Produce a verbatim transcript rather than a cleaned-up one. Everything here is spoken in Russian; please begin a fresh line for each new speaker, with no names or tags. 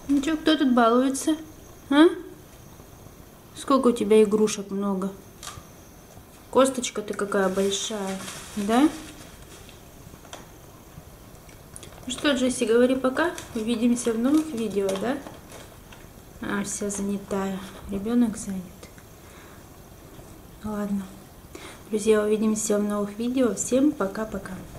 Ну что, кто тут балуется? А? Сколько у тебя игрушек много? Косточка ты какая большая, да? Ну что, Джесси, говори пока. Увидимся в новых видео, да? А, вся занятая. Ребенок занят. Ладно. Друзья, увидимся в новых видео. Всем пока-пока.